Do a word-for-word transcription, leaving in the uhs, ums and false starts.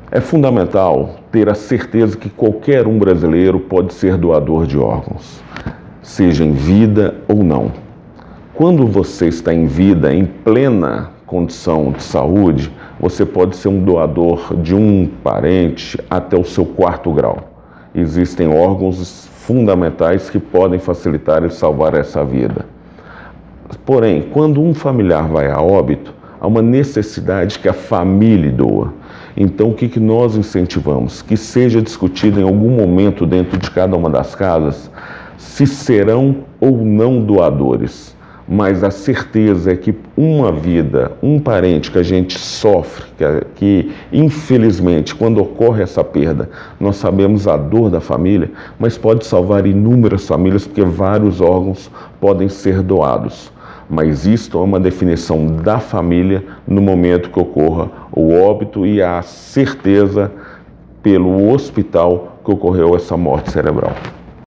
É fundamental ter a certeza que qualquer um brasileiro pode ser doador de órgãos, seja em vida ou não. Quando você está em vida, em plena condição de saúde, você pode ser um doador de um parente até o seu quarto grau. Existem órgãos fundamentais que podem facilitar e salvar essa vida. Porém, quando um familiar vai a óbito, há uma necessidade que a família doa. Então, o que, que nós incentivamos? Que seja discutido em algum momento dentro de cada uma das casas se serão ou não doadores. Mas a certeza é que uma vida, um parente que a gente sofre, que, que infelizmente, quando ocorre essa perda, nós sabemos a dor da família, mas pode salvar inúmeras famílias, porque vários órgãos podem ser doados. Mas isto é uma definição da família no momento que ocorra o óbito e a certeza pelo hospital que ocorreu essa morte cerebral.